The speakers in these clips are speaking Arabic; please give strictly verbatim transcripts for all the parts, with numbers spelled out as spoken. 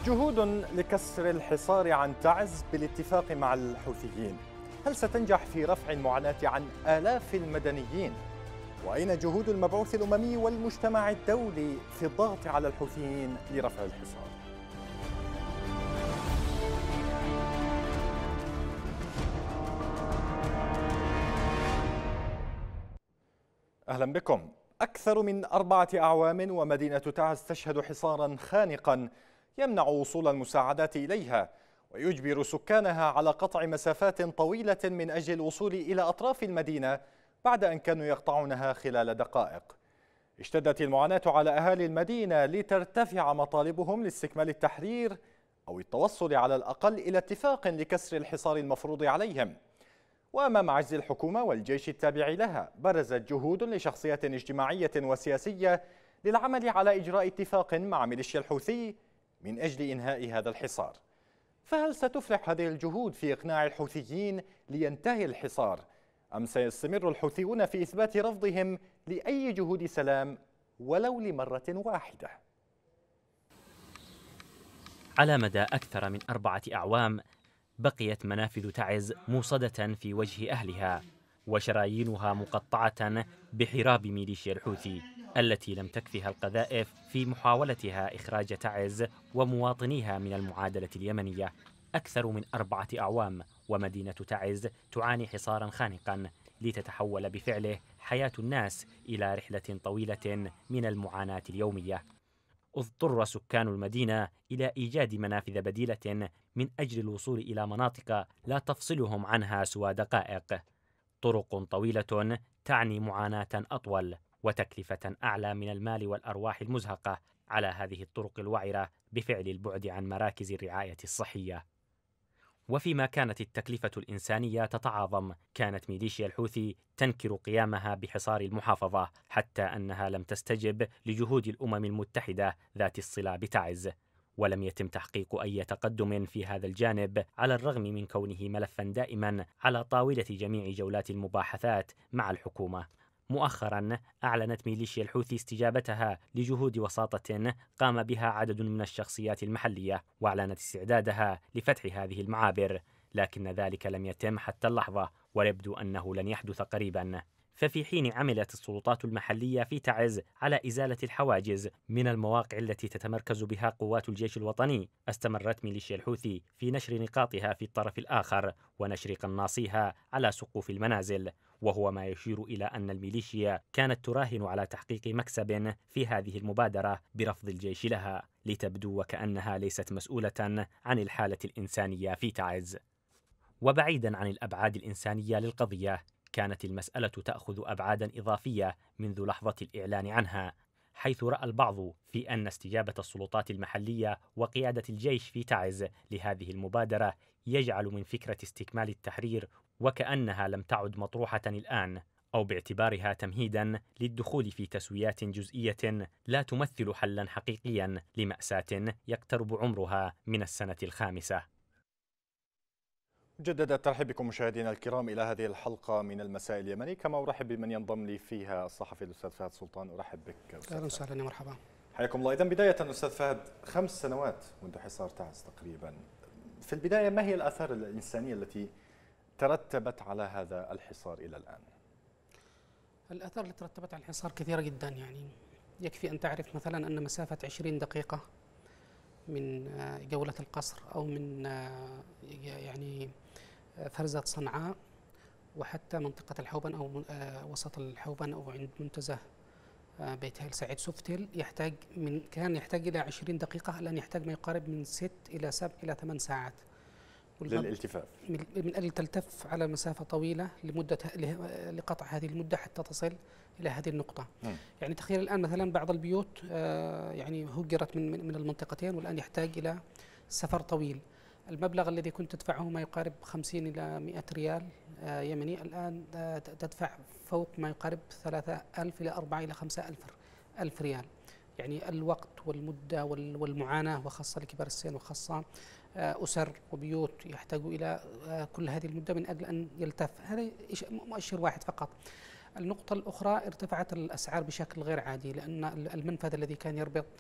جهود لكسر الحصار عن تعز بالاتفاق مع الحوثيين، هل ستنجح في رفع المعاناة عن آلاف المدنيين؟ وأين جهود المبعوث الأممي والمجتمع الدولي في الضغط على الحوثيين لرفع الحصار؟ أهلا بكم. أكثر من أربعة أعوام ومدينة تعز تشهد حصارا خانقا يمنع وصول المساعدات إليها ويجبر سكانها على قطع مسافات طويلة من أجل الوصول إلى أطراف المدينة بعد أن كانوا يقطعونها خلال دقائق. اشتدت المعاناة على أهالي المدينة لترتفع مطالبهم لاستكمال التحرير أو التوصل على الأقل إلى اتفاق لكسر الحصار المفروض عليهم. وأمام عجز الحكومة والجيش التابع لها، برزت جهود لشخصيات اجتماعية وسياسية للعمل على إجراء اتفاق مع ميليشيا الحوثي من أجل إنهاء هذا الحصار. فهل ستفلح هذه الجهود في إقناع الحوثيين لينتهي الحصار، أم سيستمر الحوثيون في إثبات رفضهم لأي جهود سلام ولو لمرة واحدة؟ على مدى أكثر من أربعة أعوام بقيت منافذ تعز موصدة في وجه أهلها وشرايينها مقطعة بحراب ميليشيا الحوثي التي لم تكفها القذائف في محاولتها إخراج تعز ومواطنيها من المعادلة اليمنية. أكثر من أربعة أعوام ومدينة تعز تعاني حصارا خانقا لتتحول بفعله حياة الناس إلى رحلة طويلة من المعاناة اليومية. اضطر سكان المدينة إلى إيجاد منافذ بديلة من أجل الوصول إلى مناطق لا تفصلهم عنها سوى دقائق. طرق طويلة تعني معاناة أطول وتكلفة أعلى من المال والأرواح المزهقة على هذه الطرق الوعرة بفعل البعد عن مراكز الرعاية الصحية. وفيما كانت التكلفة الإنسانية تتعاظم، كانت ميليشيا الحوثي تنكر قيامها بحصار المحافظة حتى أنها لم تستجب لجهود الأمم المتحدة ذات الصلة بتعز، ولم يتم تحقيق أي تقدم في هذا الجانب على الرغم من كونه ملفا دائما على طاولة جميع جولات المباحثات مع الحكومة. مؤخرا أعلنت ميليشيا الحوثي استجابتها لجهود وساطة قام بها عدد من الشخصيات المحلية، وأعلنت استعدادها لفتح هذه المعابر، لكن ذلك لم يتم حتى اللحظة ويبدو أنه لن يحدث قريبا. ففي حين عملت السلطات المحلية في تعز على إزالة الحواجز من المواقع التي تتمركز بها قوات الجيش الوطني، استمرت ميليشيا الحوثي في نشر نقاطها في الطرف الآخر ونشر قناصيها على سقوف المنازل، وهو ما يشير إلى أن الميليشيا كانت تراهن على تحقيق مكسب في هذه المبادرة برفض الجيش لها، لتبدو وكأنها ليست مسؤولة عن الحالة الإنسانية في تعز. وبعيدا عن الأبعاد الإنسانية للقضية، كانت المسألة تأخذ أبعادا إضافية منذ لحظة الإعلان عنها، حيث رأى البعض في أن استجابة السلطات المحلية وقيادة الجيش في تعز لهذه المبادرة يجعل من فكرة استكمال التحرير وكأنها لم تعد مطروحة الآن، أو باعتبارها تمهيدا للدخول في تسويات جزئية لا تمثل حلا حقيقيا لمأساة يقترب عمرها من السنة الخامسة. جدد الترحيب بكم مشاهدينا الكرام إلى هذه الحلقة من المساء اليمني، كما أرحب بمن ينضم لي فيها الصحفي الأستاذ فهد سلطان. أرحب بك أستاذ. أهلا وسهلا يا مرحبا. حياكم الله. إذن بداية أستاذ فهد، خمس سنوات منذ حصار تعز تقريبا، في البداية ما هي الآثار الإنسانية التي ترتبت على هذا الحصار إلى الآن؟ الآثار التي ترتبت على الحصار كثيرة جدا، يعني يكفي أن تعرف مثلا أن مسافة عشرين دقيقة من جولة القصر أو من يعني فرزة صنعاء وحتى منطقة الحوبن أو وسط الحوبن أو عند منتزه بيت هيل سعيد سفتل يحتاج من كان يحتاج إلى عشرين دقيقة، الآن يحتاج ما يقارب من ست إلى سبع إلى ثمان ساعات للالتفاف، من أجل تلتف على مسافة طويلة لمدة لقطع هذه المدة حتى تصل إلى هذه النقطة. م. يعني تخيل الآن مثلا بعض البيوت يعني هجرت من من المنطقتين والآن يحتاج إلى سفر طويل. المبلغ الذي كنت تدفعه ما يقارب خمسين إلى مئة ريال يمني، الآن تدفع فوق ما يقارب ثلاثة ألف إلى أربعة إلى خمسة ألف ألف ريال. يعني الوقت والمدة والمعاناة، وخاصة لكبار السن وخاصة أسر وبيوت يحتاجوا إلى كل هذه المدة من أجل أن يلتف. هذا مؤشر واحد فقط. النقطة الأخرى، ارتفعت الأسعار بشكل غير عادي، لأن المنفذ الذي كان يربط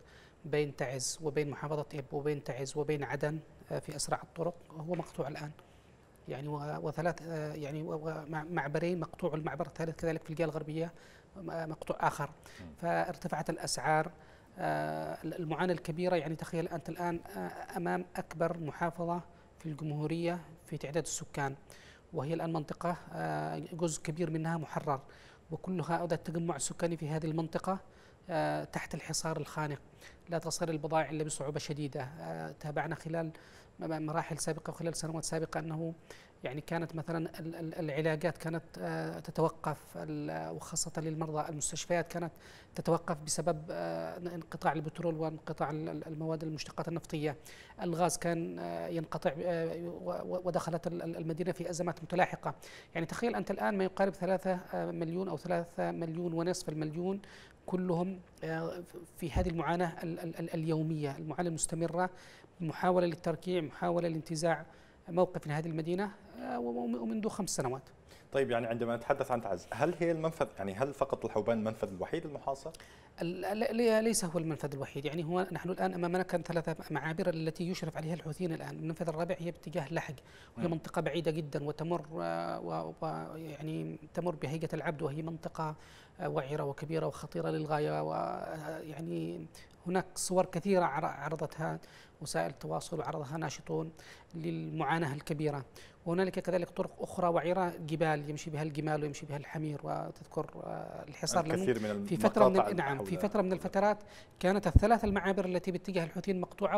بين تعز وبين محافظة إب وبين تعز وبين عدن في أسرع الطرق هو مقطوع الآن، يعني وثلاث يعني معبرين، مقطوع المعبر الثالث كذلك في الجهة الغربية مقطوع آخر. فارتفعت الأسعار، المعاناة الكبيرة. يعني تخيل أنت الآن أمام أكبر محافظة في الجمهورية في تعداد السكان، وهي الآن منطقة جزء كبير منها محرر، وكلها هذا التجمع السكاني في هذه المنطقة تحت الحصار الخانق، لا تصل البضائع إلا بصعوبة شديدة. تابعنا خلال مراحل سابقة وخلال سنوات سابقة أنه يعني كانت مثلا العلاجات كانت تتوقف، وخاصة للمرضى المستشفيات كانت تتوقف بسبب انقطاع البترول وانقطاع المواد المشتقات النفطية. الغاز كان ينقطع ودخلت المدينة في أزمات متلاحقة. يعني تخيل أنت الآن ما يقارب ثلاثة مليون أو ثلاثة مليون ونصف المليون كلهم في هذه المعاناة اليومية، المعاناة المستمرة، محاولة للتركيع، محاولة لانتزاع موقف من هذه المدينة ومنذ خمس سنوات. طيب يعني عندما نتحدث عن تعز، هل هي المنفذ، يعني هل فقط الحوبان المنفذ الوحيد المحاصر؟ ليس هو المنفذ الوحيد، يعني هو نحن الآن أمامنا كان ثلاثة معابر التي يشرف عليها الحوثيين الآن. المنفذ الرابع هي باتجاه لحج، وهي منطقة بعيدة جدا وتمر ويعني تمر بهيئة العبد، وهي منطقة وعرة وكبيرة وخطيرة للغاية. ويعني هناك صور كثيرة عرضتها وسائل التواصل وعرضها ناشطون للمعاناة الكبيرة. وهنالك كذلك طرق أخرى وعرة، جبال يمشي بها الجمال ويمشي بها الحمير، وتذكر الحصار الكثير من في فترة من نعم في فترة من الفترات كانت الثلاث المعابر التي باتجاه الحوثيين مقطوعة،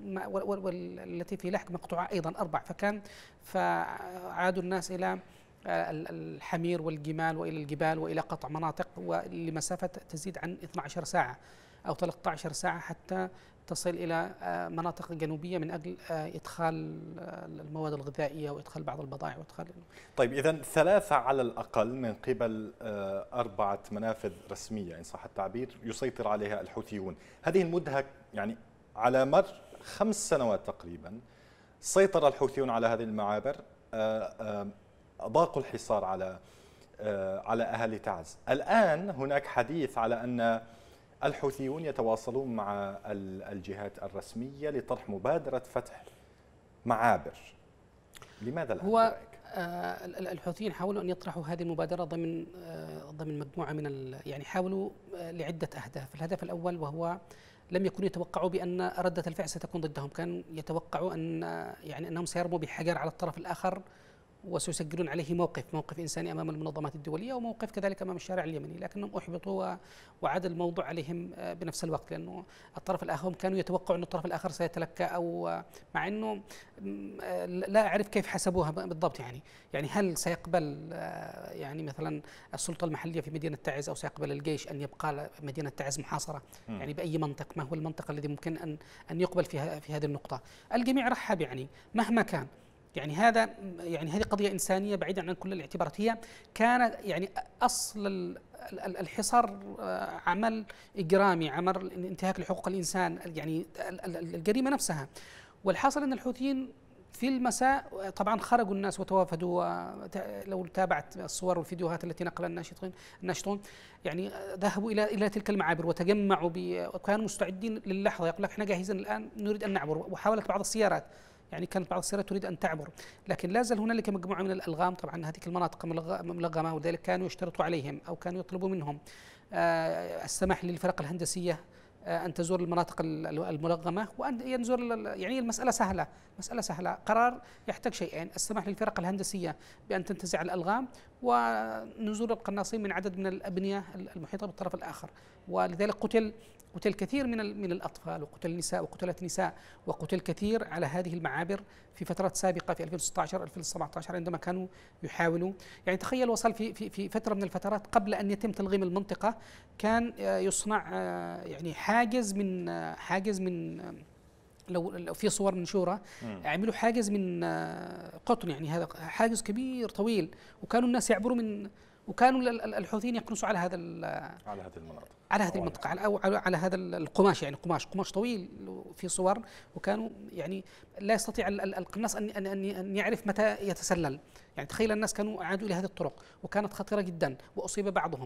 والتي في لحق مقطوعة أيضا أربع، فكان فعادوا الناس إلى الحمير والجمال وإلى الجبال وإلى قطع مناطق ولمسافة تزيد عن اثنتي عشرة ساعة أو ثلاثة عشر ساعة حتى تصل إلى مناطق جنوبية من أجل إدخال المواد الغذائية وإدخال بعض البضائع وإدخال. طيب إذا ثلاثة على الأقل من قبل أربعة منافذ رسمية إن صح التعبير يسيطر عليها الحوثيون. هذه المدة يعني على مر خمس سنوات تقريبا سيطر الحوثيون على هذه المعابر، أضاقوا الحصار على على أهالي تعز. الآن هناك حديث على أن الحوثيون يتواصلون مع الجهات الرسمية لطرح مبادرة فتح معابر. لماذا لا؟ هو آه الحوثيين حاولوا أن يطرحوا هذه المبادرة ضمن آه ضمن مجموعة من يعني حاولوا آه لعدة أهداف. الهدف الأول وهو لم يكونوا يتوقعوا بأن ردة الفعل ستكون ضدهم، كانوا يتوقعوا أن يعني أنهم سيرموا بحجر على الطرف الآخر وسيسجلون عليه موقف موقف إنساني أمام المنظمات الدولية وموقف كذلك أمام الشارع اليمني، لكنهم أحبطوا وعاد الموضوع عليهم بنفس الوقت، لأنه الطرف الآخر كانوا يتوقعوا أن الطرف الآخر سيتلكى، أو مع أنه لا أعرف كيف حسبوها بالضبط. يعني يعني هل سيقبل يعني مثلا السلطة المحلية في مدينة تعز أو سيقبل الجيش أن يبقى مدينة تعز محاصرة؟ يعني بأي منطق؟ ما هو المنطق الذي ممكن أن أن يقبل فيها في هذه النقطة؟ الجميع رحب يعني مهما كان. يعني هذا يعني هذه قضية إنسانية بعيدا عن كل الاعتبارات. هي كانت يعني أصل الحصار عمل إجرامي، عمل انتهاك لحقوق الإنسان، يعني الجريمة نفسها. والحاصل أن الحوثيين في المساء طبعا خرجوا الناس وتوافدوا، لو تابعت الصور والفيديوهات التي نقلها الناشطين الناشطون يعني ذهبوا إلى إلى تلك المعابر وتجمعوا وكانوا مستعدين للحظة، يقول لك احنا جاهزين الآن نريد أن نعبر. وحاولت بعض السيارات، يعني كانت بعض السيارات تريد أن تعبر، لكن لا زال هنالك مجموعة من الألغام. طبعا هذه المناطق ملغمة، ولذلك كانوا يشترطوا عليهم أو كانوا يطلبوا منهم السماح للفرق الهندسية أن تزور المناطق الملغمة وأن ينزور. يعني المسألة سهلة، مسألة سهلة، قرار يحتاج شيئين: السماح للفرق الهندسية بأن تنتزع الألغام، ونزول القناصين من عدد من الأبنية المحيطة بالطرف الآخر. ولذلك قتل قتل كثير من من الأطفال، وقتل النساء، وقتلت نساء، وقتل كثير على هذه المعابر في فترات سابقة في ألفين وستة عشر ألفين وسبعة عشر عندما كانوا يحاولوا. يعني تخيل وصل في في في فترة من الفترات قبل أن يتم تلغيم المنطقة كان يصنع يعني حاجز من حاجز من لو في صور منشورة عملوا حاجز من قطن، يعني هذا حاجز كبير طويل، وكانوا الناس يعبروا من، وكانوا الحوثيين يقنصوا على هذا على هذه المناطق على هذه المنطقة على أو على, على هذا القماش، يعني قماش قماش طويل في صور، وكانوا يعني لا يستطيع القناص أن أن أن يعرف متى يتسلل. يعني تخيل الناس كانوا عادوا إلى هذه الطرق وكانت خطيرة جدا وأصيب بعضهم.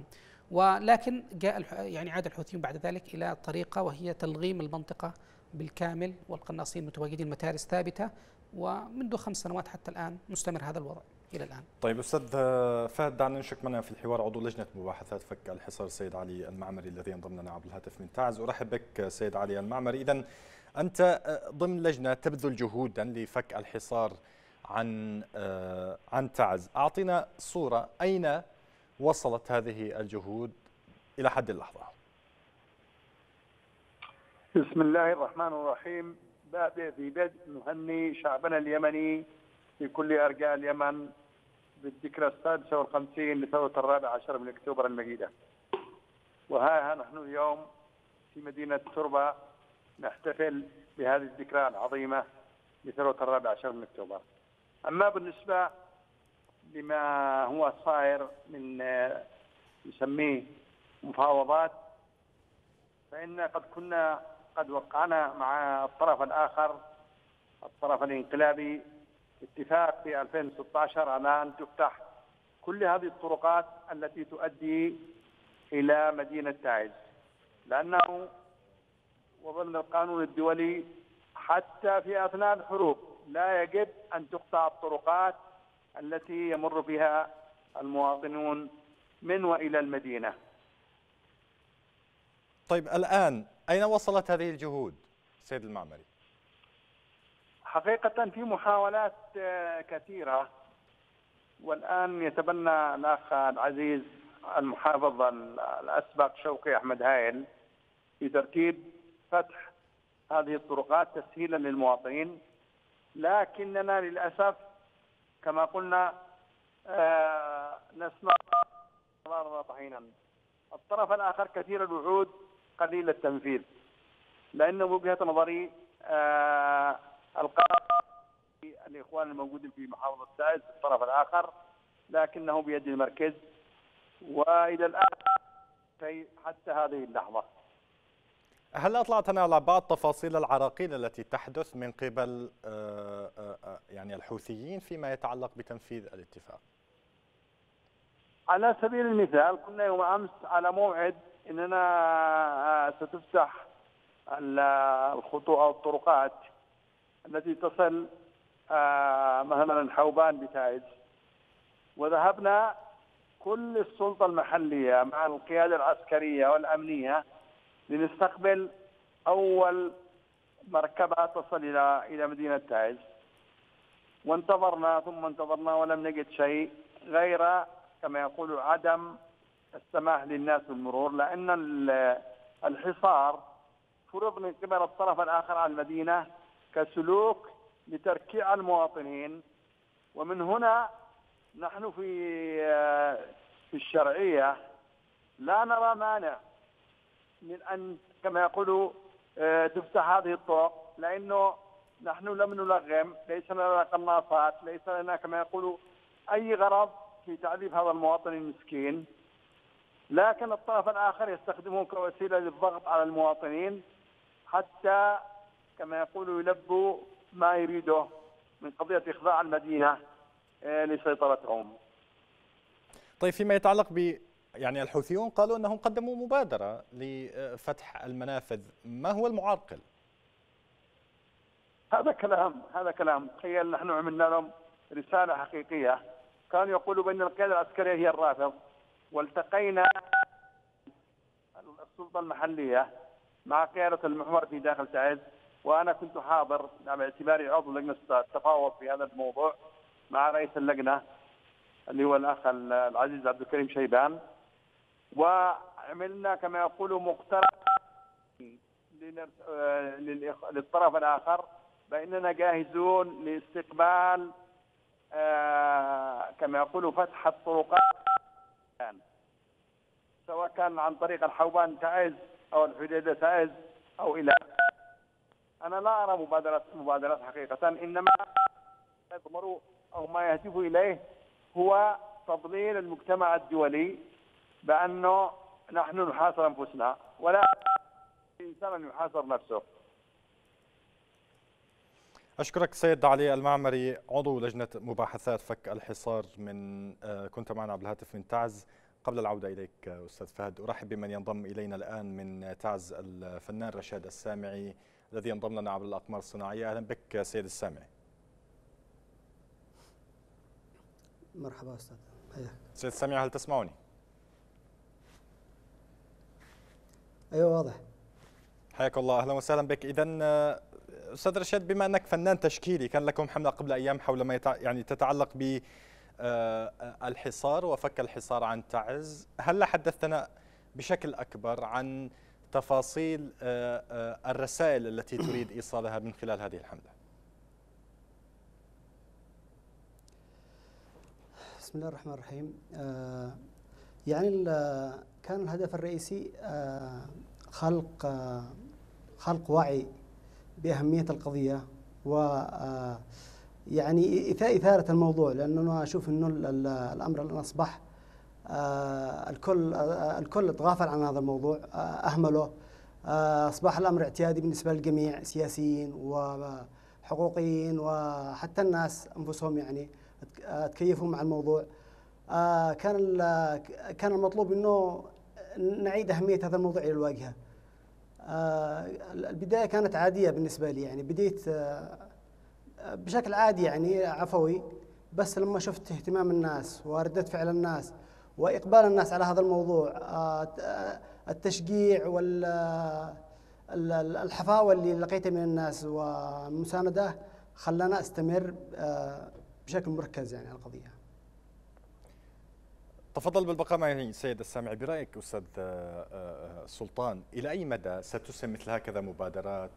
ولكن جاء يعني عاد الحوثيون بعد ذلك إلى طريقة وهي تلغيم المنطقة بالكامل، والقناصين متواجدين، متارس ثابتة، ومنذ خمس سنوات حتى الآن مستمر هذا الوضع إلى الآن. طيب أستاذ فهد، دعنا نشرك معنا في الحوار عضو لجنة مباحثات فك الحصار سيد علي المعمري الذي انضم لنا عبر الهاتف من تعز. أرحب بك سيد علي المعمري. إذن أنت ضمن لجنة تبذل جهودا لفك الحصار عن عن تعز، أعطينا صورة أين وصلت هذه الجهود إلى حد اللحظة؟ بسم الله الرحمن الرحيم. بادئ في بدء نهني شعبنا اليمني في كل أرجاء اليمن بالذكرى السادسة والخمسين لثورة الرابع عشر من أكتوبر المجيدة. وها نحن اليوم في مدينة تربة نحتفل بهذه الذكرى العظيمة لثورة الرابع عشر من أكتوبر. أما بالنسبة لما هو صاير من يسميه مفاوضات، فإن قد كنا قد وقعنا مع الطرف الآخر الطرف الانقلابي اتفاق في ألفين وستة عشر على أن تفتح كل هذه الطرقات التي تؤدي إلى مدينة تعز، لأنه وضمن القانون الدولي حتى في أثناء الحروب لا يجب أن تقطع الطرقات التي يمر بها المواطنون من وإلى المدينة. طيب الآن أين وصلت هذه الجهود سيد المعمري؟ حقيقة في محاولات كثيرة، والآن يتبنى الأخ العزيز المحافظ الأسبق شوقي أحمد هايل في ترتيب فتح هذه الطرقات تسهيلا للمواطنين، لكننا للأسف كما قلنا آه نسمع طحينا. الطرف الآخر كثير الوعود قليل التنفيذ، لأن وجهة نظري آه القرار الإخوان الموجودين في محافظة تعز الطرف الآخر، لكنه بيد المركز وإلى الآن حتى هذه اللحظة. هل أطلعتنا على بعض تفاصيل العراقيل التي تحدث من قبل يعني الحوثيين فيما يتعلق بتنفيذ الاتفاق؟ على سبيل المثال كنا يوم أمس على موعد أننا ستفتح الخطوط أو الطرقات التي تصل مثلا حوبان بتاعز، وذهبنا كل السلطة المحلية مع القيادة العسكرية والأمنية لنستقبل أول مركبة تصل إلى إلى مدينة تعز، وانتظرنا ثم انتظرنا ولم نجد شيء غير كما يقولوا عدم السماح للناس بالمرور، لأن الحصار فرض من قبل الطرف الآخر على المدينة كسلوك لتركيع المواطنين. ومن هنا نحن في في الشرعية لا نرى مانع من أن كما يقولوا تفتح هذه الطرق، لأنه نحن لم نلغم، ليس لنا قناصات، ليس لنا كما يقولوا أي غرض في تعذيب هذا المواطن المسكين، لكن الطرف الآخر يستخدمه كوسيلة للضغط على المواطنين حتى كما يقولوا يلبوا ما يريده من قضية إخضاع المدينة لسيطرتهم. طيب فيما يتعلق ب يعني الحوثيون قالوا أنهم قدموا مبادرة لفتح المنافذ، ما هو المعرقل؟ هذا كلام هذا كلام تخيل نحن عملنا لهم رسالة حقيقية، كانوا يقولوا بأن القيادة العسكرية هي الرافض، والتقينا السلطة المحلية مع قيادة المحور في داخل تعز، وأنا كنت حاضر باعتباري عضو لجنة التفاوض في هذا الموضوع مع رئيس اللجنة اللي هو الأخ العزيز عبد الكريم شيبان، وعملنا كما يقولوا مقترح للطرف الآخر بأننا جاهزون لاستقبال كما يقولوا فتح الطرقات سواء كان عن طريق الحوبان تعز أو الحديدة تعز أو إلى. أنا لا أرى مبادرات مبادرات حقيقة، إنما يضمروا أو ما يهدف إليه هو تضليل المجتمع الدولي بأنه نحن نحاصر أنفسنا ولا الإنسان يحاصر نفسه. أشكرك سيد علي المعمري عضو لجنة مباحثات فك الحصار من كنت معنا بالهاتف من تعز. قبل العودة إليك أستاذ فهد أرحب بمن ينضم إلينا الآن من تعز، الفنان رشاد السامعي الذي ينضم لنا عبر الأقمار الصناعية. أهلا بك سيد السامعي. مرحبا أستاذ. حياك. سيد السامعي هل تسمعني؟ أيوة واضح. حياك الله، أهلا وسهلا بك. إذا أستاذ رشاد، بما أنك فنان تشكيلي، كان لكم حملة قبل أيام حول ما يتع... يعني تتعلق ب الحصار وفك الحصار عن تعز، هل حدثتنا بشكل أكبر عن تفاصيل الرسائل التي تريد إيصالها من خلال هذه الحملة؟ بسم الله الرحمن الرحيم. آه يعني كان الهدف الرئيسي آه خلق آه خلق وعي بأهمية القضية، و آه يعني إثارة الموضوع، لأنه أنا أشوف أنه الأمر الآن أصبح آه الكل آه الكل تغافل عن هذا الموضوع، آه أهمله. آه أصبح الأمر اعتيادي بالنسبة للجميع، سياسيين وحقوقيين وحتى الناس أنفسهم، يعني تكيفوا مع الموضوع. آه كان كان المطلوب أنه نعيد أهمية هذا الموضوع إلى الواجهة. آه البداية كانت عادية بالنسبة لي، يعني بديت آه بشكل عادي يعني عفوي، بس لما شفت اهتمام الناس وردة فعل الناس وإقبال الناس على هذا الموضوع، التشجيع والحفاوة اللي لقيتها من الناس والمساندة خلانا أستمر بشكل مركز يعني على القضية. تفضل بالبقاء معي سيد السامعي. برأيك أستاذ سلطان، إلى أي مدى ستسهم مثل هكذا مبادرات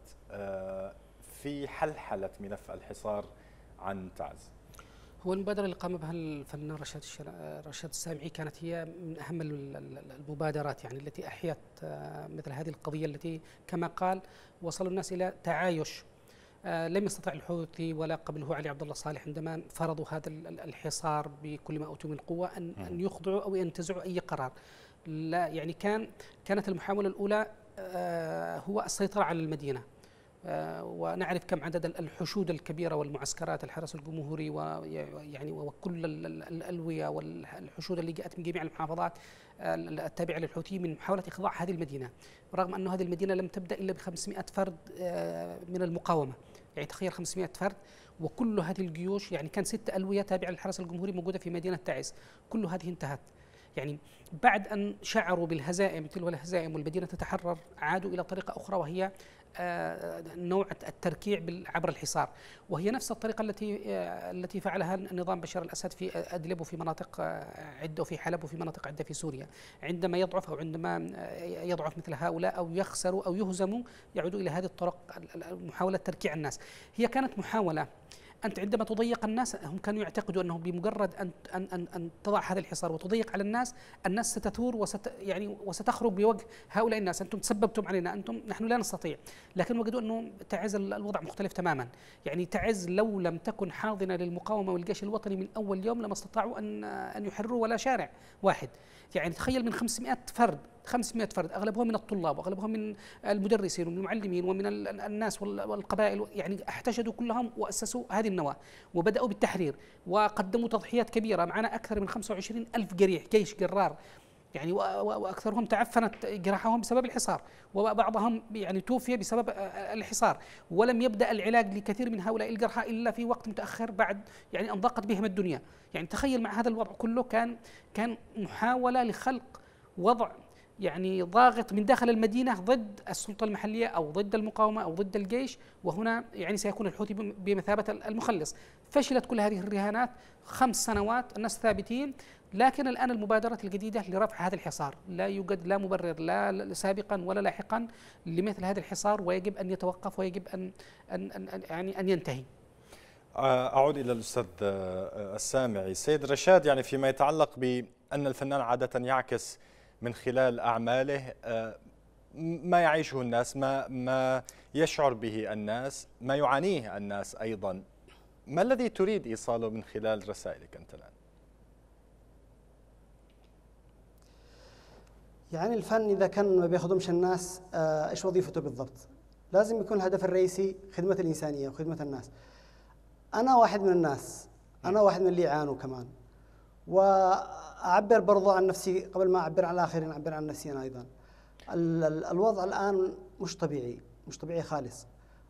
في حلحلة ملف الحصار عن تعز؟ هو المبادرة اللي قام بها الفنان رشاد رشاد السامعي كانت هي من أهم المبادرات، يعني التي أحيت مثل هذه القضية التي كما قال وصلوا الناس إلى تعايش. لم يستطع الحوثي ولا قبله علي عبد الله صالح عندما فرضوا هذا الحصار بكل ما أوتوا من قوة أن أن يخضعوا أو ينتزعوا أي قرار. لا، يعني كان كانت المحاولة الأولى هو السيطرة على المدينة. آه ونعرف كم عدد الحشود الكبيرة والمعسكرات، الحرس الجمهوري ويعني وكل الألوية والحشود اللي جاءت من جميع المحافظات آه التابعة للحوثيين من محاولة إخضاع هذه المدينة، رغم أن هذه المدينة لم تبدأ إلا بخمسمائة فرد آه من المقاومة. يعني تخيل خمسمائة فرد، وكل هذه الجيوش، يعني كان ست ألوية تابعة للحرس الجمهوري موجودة في مدينة تعز، كل هذه انتهت. يعني بعد أن شعروا بالهزائم تلو الهزائم والمدينة تتحرر، عادوا إلى طريقة أخرى وهي نوع التركيع عبر الحصار، وهي نفس الطريقة التي التي فعلها النظام بشار الأسد في أدلب وفي مناطق عدة وفي حلب وفي مناطق عدة في سوريا. عندما يضعف أو عندما يضعف مثل هؤلاء أو يخسروا أو يهزموا يعودوا إلى هذه الطرق، محاولة تركيع الناس. هي كانت محاولة، أنت عندما تضيق الناس، هم كانوا يعتقدوا أنه بمجرد أن أن أن, أن تضع هذا الحصار وتضيق على الناس، الناس ستثور وست يعني وستخرج بوجه هؤلاء الناس، أنتم تسببتم علينا، أنتم نحن لا نستطيع. لكن وجدوا أنه تعز الوضع مختلف تماما. يعني تعز لو لم تكن حاضنة للمقاومة والجيش الوطني من أول يوم لما استطاعوا أن أن يحرروا ولا شارع واحد. يعني تخيل من خمسمائة فرد خمسمائة فرد أغلبهم من الطلاب وأغلبهم من المدرسين ومن المعلمين ومن الناس والقبائل، يعني احتشدوا كلهم وأسسوا هذه النواة وبدأوا بالتحرير وقدموا تضحيات كبيرة. معنا أكثر من خمسة وعشرين ألف جريح، جيش جرار، يعني وأكثرهم تعفنت جراحهم بسبب الحصار، وبعضهم يعني توفي بسبب الحصار، ولم يبدأ العلاج لكثير من هؤلاء الجرحى إلا في وقت متأخر بعد يعني أن ضاقت بهم الدنيا. يعني تخيل مع هذا الوضع كله كان كان محاولة لخلق وضع يعني ضاغط من داخل المدينة ضد السلطة المحلية أو ضد المقاومة أو ضد الجيش، وهنا يعني سيكون الحوثي بمثابة المخلص. فشلت كل هذه الرهانات، خمس سنوات الناس ثابتين. لكن الآن المبادرات الجديدة لرفع هذا الحصار، لا يوجد لا مبرر لا سابقا ولا لاحقا لمثل هذا الحصار، ويجب أن يتوقف ويجب أن أن أن يعني أن ينتهي. أعود إلى الأستاذ السامعي. سيد رشاد، يعني فيما يتعلق بأن الفنان عادة يعكس من خلال أعماله ما يعيشه الناس، ما ما يشعر به الناس، ما يعانيه الناس أيضا، ما الذي تريد إيصاله من خلال رسائلك أنت الآن؟ يعني الفن إذا كان ما بيخدمش الناس، إيش وظيفته بالضبط؟ لازم يكون الهدف الرئيسي خدمة الإنسانية وخدمة الناس. أنا واحد من الناس، أنا واحد من اللي يعانوا كمان، وأعبر برضو عن نفسي قبل ما أعبر عن الآخرين، أعبر عن نفسي أنا أيضا. الوضع الآن مش طبيعي، مش طبيعي خالص.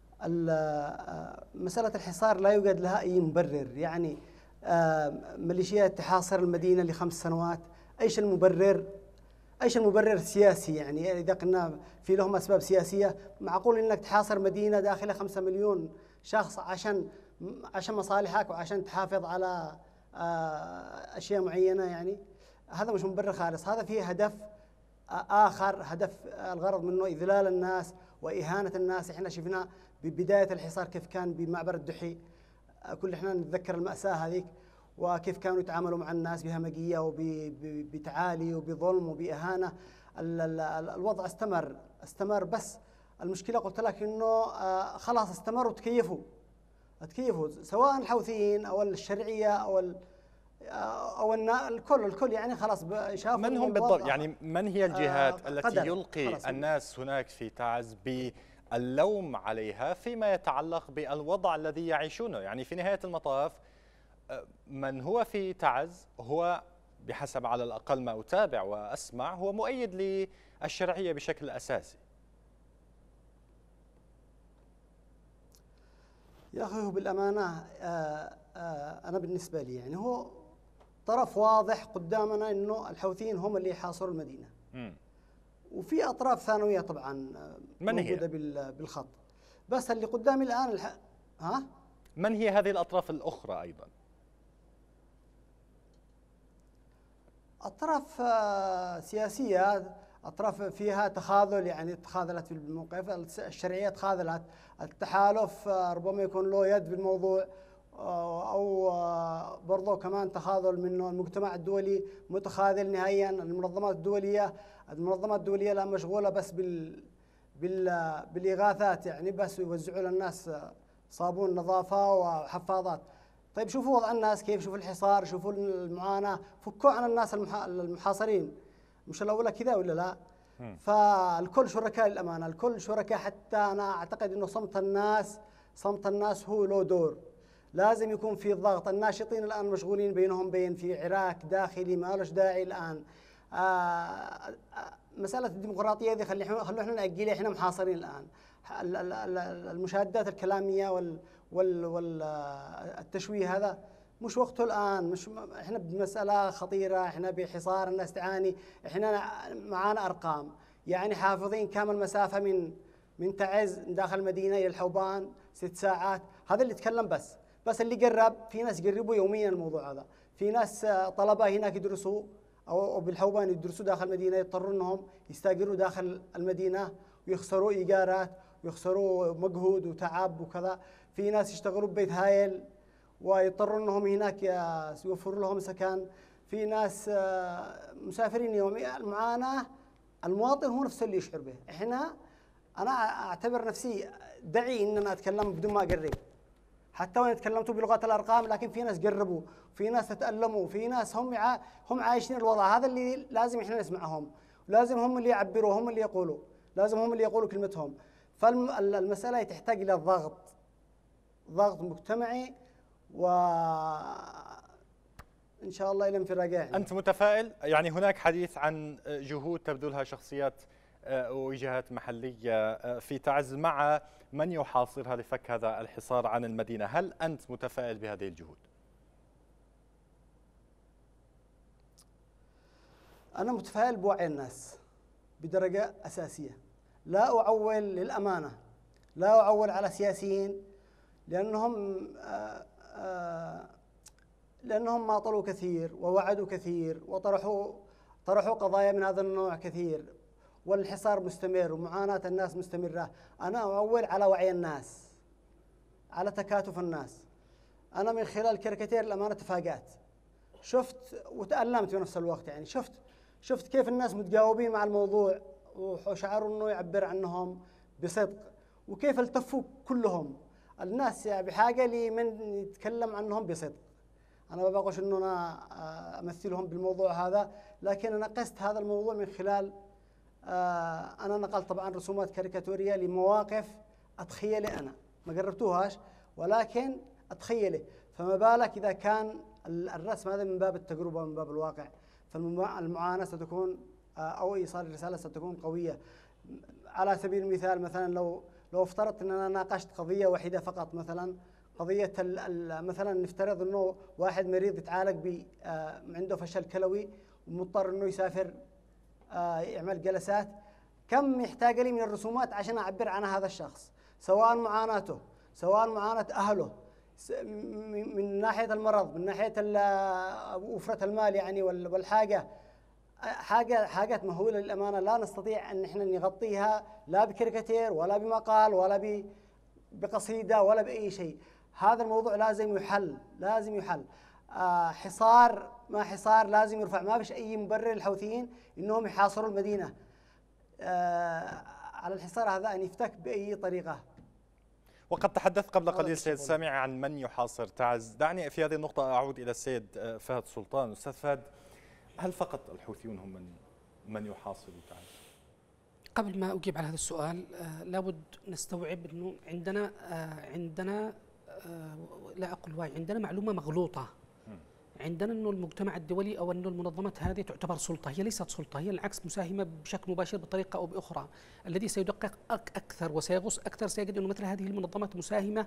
مسألة الحصار لا يوجد لها أي مبرر، يعني ميليشيات تحاصر المدينة لخمس سنوات، ايش المبرر؟ ايش المبرر السياسي؟ يعني اذا قلنا في لهم اسباب سياسيه، معقول انك تحاصر مدينه داخلها خمسة مليون شخص عشان عشان مصالحك وعشان تحافظ على اشياء معينه؟ يعني هذا مش مبرر خالص. هذا فيه هدف اخر، هدف الغرض منه اذلال الناس واهانه الناس. احنا شفنا ببدايه الحصار كيف كان بمعبر الدحي، كل احنا نتذكر المأساة هذيك، وكيف كانوا يتعاملوا مع الناس بهمجية وبتعالي وبظلم وبإهانة. الوضع استمر استمر بس المشكلة قلت لك إنه خلاص استمر وتكيفوا تكيفوا سواء الحوثيين أو الشرعية أو ال أو الكل الكل يعني خلاص شافوا. من هم بالضبط؟ يعني من هي الجهات آه التي يلقي الناس هناك في تعز باللوم عليها فيما يتعلق بالوضع الذي يعيشونه؟ يعني في نهاية المطاف من هو في تعز هو بحسب على الأقل ما أتابع وأسمع هو مؤيد للشرعية بشكل أساسي. يا أخي بالأمانة آآ آآ أنا بالنسبة لي يعني هو طرف واضح قدامنا إنه الحوثيين هم اللي يحاصروا المدينة. م. وفي أطراف ثانوية طبعا من موجودة هي؟ بالخط، بس اللي قدامي الآن الح... ها؟ من هي هذه الأطراف الأخرى أيضا؟ أطراف سياسية، أطراف فيها تخاذل، يعني تخاذلت في الموقف، الشرعية تخاذلت، التحالف ربما يكون له يد بالموضوع، أو برضو كمان تخاذل منه المجتمع الدولي متخاذل نهائيا. المنظمات الدولية المنظمات الدولية الآن مشغولة بس بال بال بالإغاثات، يعني بس يوزعوا للناس صابون نظافة وحفاضات. طيب شوفوا وضع الناس كيف، شوفوا الحصار، شوفوا المعاناة، فكوا عن الناس المحاصرين. مش الأولى كذا ولا لا؟ م. فالكل شركاء للأمانة، الكل شركاء. حتى أنا أعتقد إنه صمت الناس صمت الناس هو له دور، لازم يكون في ضغط. الناشطين الآن مشغولين بينهم بين في عراك داخلي، ما لهش داعي الآن. آآ آآ مسألة الديمقراطية هذه خلي خلوا احنا نأجلها، احنا محاصرين الآن. المشاهدات الكلامية وال وال والتشويه هذا مش وقته الآن. مش احنا بمسألة خطيرة، احنا بحصار، الناس تعاني، احنا معانا أرقام، يعني حافظين كم المسافة من من تعز داخل المدينة إلى الحوبان ست ساعات. هذا اللي يتكلم بس بس اللي قرب، في ناس يقربوا يوميا الموضوع هذا. في ناس طلبة هناك يدرسوا أو بالحوبان يدرسوا داخل المدينة، يضطروا أنهم يستاجروا داخل المدينة ويخسروا إيجارات ويخسروا مجهود وتعب وكذا. في ناس يشتغلوا ببيت هايل ويضطروا أنهم هناك يوفروا لهم سكن. في ناس مسافرين يوميا. المعاناة المواطن هو نفسه اللي يشعر به. إحنا أنا أعتبر نفسي دعي إن أنا أتكلم بدون ما أقرب، حتى وإن تكلمت بلغة الأرقام، لكن في ناس قربوا، في ناس تتألموا، في ناس هم هم عايشين الوضع هذا اللي لازم إحنا نسمعهم، ولازم هم اللي يعبروا، هم اللي يقولوا، لازم هم اللي يقولوا كلمتهم. فالمسألة تحتاج إلى ضغط ضغط مجتمعي، وإن شاء الله إلى انفراجات. أنت متفائل؟ يعني هناك حديث عن جهود تبذلها شخصيات وجهات محلية في تعز مع من يحاصرها لفك هذا الحصار عن المدينة. هل أنت متفائل بهذه الجهود؟ أنا متفائل بوعي الناس بدرجة أساسية. لا أعول للأمانة، لا أعول على سياسيين، لأنهم آآ آآ لأنهم ماطلوا كثير ووعدوا كثير وطرحوا طرحوا قضايا من هذا النوع كثير، والحصار مستمر ومعاناة الناس مستمرة. أنا أعول على وعي الناس، على تكاتف الناس. أنا من خلال كاريكاتير الأمانة تفاجأت، شفت وتألمت في نفس الوقت. يعني شفت شفت كيف الناس متجاوبين مع الموضوع وشعروا أنه يعبر عنهم بصدق، وكيف التفوا كلهم الناس بحاجة لمن يتكلم عنهم بصدق. أنا ما بقولش أنه أنا أمثلهم بالموضوع هذا، لكن أنا قست هذا الموضوع من خلال أنا نقلت طبعا رسومات كاريكاتورية لمواقف أتخيلي أنا، ما قربتوهاش ولكن أتخيله. فما بالك إذا كان الرسم هذا من باب التجربة ومن باب الواقع، فالمعاناة ستكون أو إيصال الرسالة ستكون قوية. على سبيل المثال مثلا لو لو افترضت أن أنا ناقشت قضية واحدة فقط، مثلا قضية مثلا نفترض أنه واحد مريض يتعالج ب عنده فشل كلوي ومضطر أنه يسافر يعمل جلسات، كم يحتاج لي من الرسومات عشان أعبر عن هذا الشخص، سواء معاناته سواء معاناة أهله من ناحية المرض، من ناحية وفرة المال يعني والحاجة، حاجة حاجات مهولة للأمانة لا نستطيع أن احنا نغطيها لا بكاريكاتير ولا بمقال ولا بقصيدة ولا بأي شيء. هذا الموضوع لازم يحل، لازم يحل. آه حصار ما حصار لازم يرفع، ما فيش أي مبرر للحوثيين إنهم يحاصروا المدينة. آه على الحصار هذا أن يفتك بأي طريقة. وقد تحدثت قبل قليل سيد سامع عن من يحاصر تعز، دعني في هذه النقطة أعود إلى السيد فهد سلطان. أستاذ فهد، هل فقط الحوثيون هم من من يحاصروا تعز؟ قبل ما أجيب على هذا السؤال آه لابد نستوعب أنه عندنا آه عندنا آه لا أقول واعي، عندنا معلومة مغلوطة. عندنا أنه المجتمع الدولي أو أنه المنظمات هذه تعتبر سلطة، هي ليست سلطة، هي العكس مساهمة بشكل مباشر بطريقة أو بأخرى. الذي سيدقق أكثر وسيغوص أكثر سيجد أنه مثل هذه المنظمات مساهمة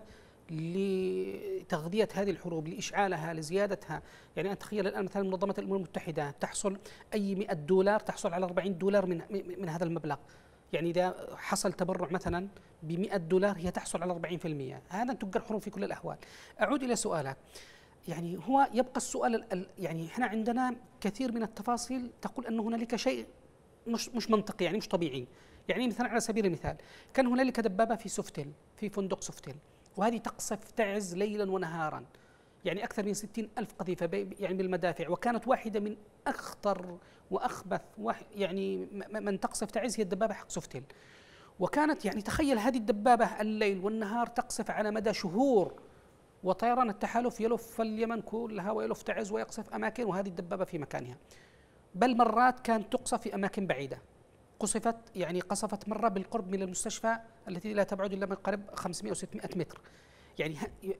لتغذية هذه الحروب، لإشعالها، لزيادتها. يعني أن تخيل الآن مثلا منظمة الأمم المتحدة تحصل أي مئة دولار تحصل على أربعين دولار من من هذا المبلغ. يعني إذا حصل تبرع مثلا بمئة دولار هي تحصل على أربعين بالمئة. هذا تجر حروب في كل الأحوال. أعود إلى سؤالك، يعني هو يبقى السؤال، يعني احنا عندنا كثير من التفاصيل تقول أن هنالك شيء مش مش منطقي، يعني مش طبيعي. يعني مثلا على سبيل المثال كان هنالك دبابة في سوفتل، في فندق سوفتل، وهذه تقصف تعز ليلا ونهارا، يعني أكثر من ستين ألف قذيفة يعني بالمدافع، وكانت واحدة من أخطر وأخبث يعني من تقصف تعز هي الدبابة حق سوفتل. وكانت يعني تخيل هذه الدبابة الليل والنهار تقصف على مدى شهور، وطيران التحالف يلف اليمن كلها ويلف تعز ويقصف أماكن، وهذه الدبابة في مكانها. بل مرات كانت تقصف في أماكن بعيدة، قصفت يعني قصفت مرة بالقرب من المستشفى التي لا تبعد إلا من قرب خمسمئة أو ستمئة متر. يعني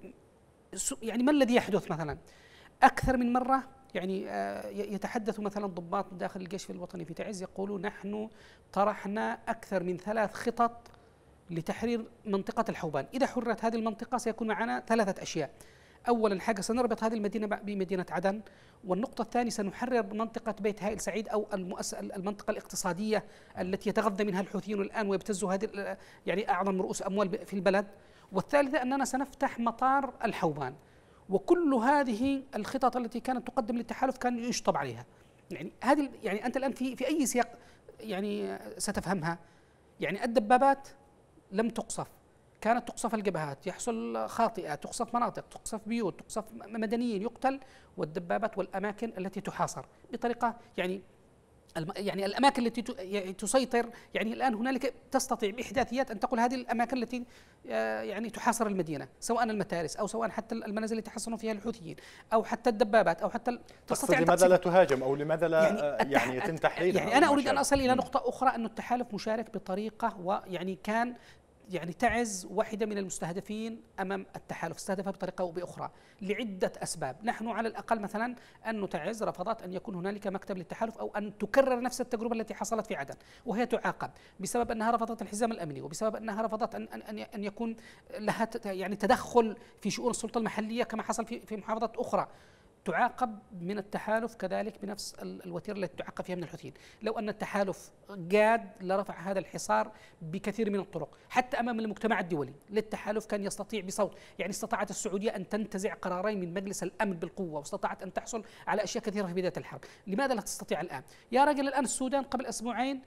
يعني ما الذي يحدث مثلا؟ أكثر من مرة يعني يتحدث مثلا ضباط داخل الجيش الوطني في تعز يقولون نحن طرحنا أكثر من ثلاث خطط لتحرير منطقة الحوبان. إذا حررت هذه المنطقة سيكون معنا ثلاثة أشياء. أولا حاجة سنربط هذه المدينة بمدينة عدن، والنقطة الثانية سنحرر منطقة بيت هائل سعيد أو المنطقة الاقتصادية التي يتغذى منها الحوثيون الآن ويبتزوا هذه يعني أعظم رؤوس أموال في البلد، والثالثة أننا سنفتح مطار الحوبان. وكل هذه الخطط التي كانت تقدم للتحالف كان يشطب عليها. يعني هذه يعني أنت الآن في في أي سياق يعني ستفهمها. يعني الدبابات لم تقصف، كانت تقصف الجبهات، يحصل خاطئة، تقصف مناطق، تقصف بيوت، تقصف مدنيين يقتل، والدبابات والأماكن التي تحاصر بطريقة يعني يعني الأماكن التي تسيطر. يعني الآن هنالك تستطيع بإحداثيات أن تقول هذه الأماكن التي يعني تحاصر المدينة، سواء المتارس أو سواء حتى المنازل التي تحصنوا فيها الحوثيين أو حتى الدبابات أو حتى تستطيع. لماذا لا تهاجم أو لماذا لا يعني, يعني يتم تحريرها؟ يعني أنا أريد أن أصل إلى نقطة أخرى، أن التحالف مشارك بطريقة، ويعني كان يعني تعز واحدة من المستهدفين أمام التحالف، استهدفها بطريقة أو بأخرى لعدة أسباب. نحن على الأقل مثلا أن تعز رفضت أن يكون هنالك مكتب للتحالف أو أن تكرر نفس التجربة التي حصلت في عدن، وهي تعاقب بسبب أنها رفضت الحزام الأمني، وبسبب أنها رفضت أن أن أن يكون لها يعني تدخل في شؤون السلطة المحلية كما حصل في في محافظات أخرى. تعاقب من التحالف كذلك بنفس الوتيرة التي تعاقب فيها من الحوثيين. لو أن التحالف جاد لرفع هذا الحصار بكثير من الطرق، حتى أمام المجتمع الدولي للتحالف كان يستطيع بصوت. يعني استطاعت السعودية أن تنتزع قرارين من مجلس الأمن بالقوة، واستطاعت أن تحصل على أشياء كثيرة في بداية الحرب. لماذا لا تستطيع الآن؟ يا راجل الآن السودان قبل أسبوعين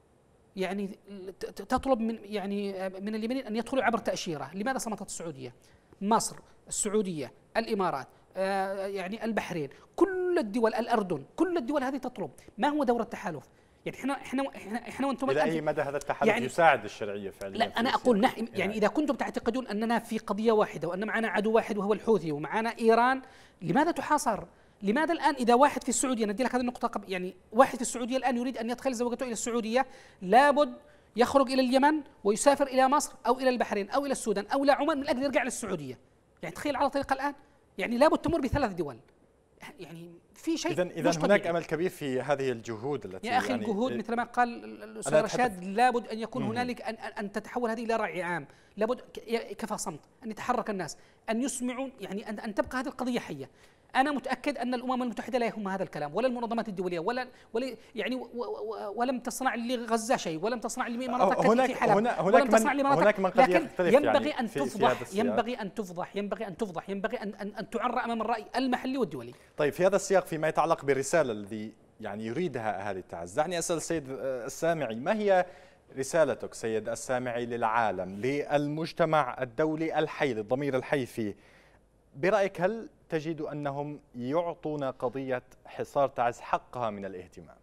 يعني تطلب من يعني من اليمنيين أن يدخلوا عبر تأشيرة. لماذا صمتت السعودية؟ مصر، السعودية، الإمارات، يعني البحرين، كل الدول، الأردن، كل الدول هذه تطلب. ما هو دور التحالف؟ يعني احنا احنا احنا, احنا وانتم إلى أي مدى هذا التحالف يعني يساعد الشرعية فعليا؟ لا أنا أقول نحن يعني, يعني إذا كنتم تعتقدون أننا في قضية واحدة وأن معنا عدو واحد وهو الحوثي ومعنا إيران، لماذا تحاصر؟ لماذا الآن إذا واحد في السعودية، ندي لك هذه النقطة قبل، يعني واحد في السعودية الآن يريد أن يدخل زوجته إلى السعودية، لابد يخرج إلى اليمن ويسافر إلى مصر أو إلى البحرين أو إلى السودان أو إلى عمان من أجل يرجع للسعودية. يعني تخيل على طريقة الآن، يعني لابد تمر بثلاث دول. يعني في شيء. إذا إذا هناك أمل كبير في هذه الجهود التي يا أخي يعني الجهود مثل ما قال الأستاذ رشاد، لابد أن يكون هنالك أن أن تتحول هذه إلى رأي عام، لابد كفى صمت، أن يتحرك الناس، أن يسمعوا، يعني أن أن تبقى هذه القضية حية. أنا متأكد أن الأمم المتحدة لا يهمها هذا الكلام، ولا المنظمات الدولية، ولا ولا يعني و و ولم تصنع لغزة شيء، ولم تصنع لمناطق في حلب، ولم تصنع لمناطق. هناك من قد يختلف، ينبغي يعني أن تفضح، ينبغي أن تفضح، ينبغي أن تفضح، ينبغي أن أن أن تعرى أمام الرأي المحلي والدولي. طيب في هذا السياق، فيما يتعلق بالرسالة الذي يعني يريدها أهالي تعز، دعني أسأل السيد السامعي، ما هي رسالتك سيد السامعي للعالم، للمجتمع الدولي الحي، للضمير الحي فيه؟ برأيك هل تجد أنهم يعطون قضية حصار تعز حقها من الاهتمام؟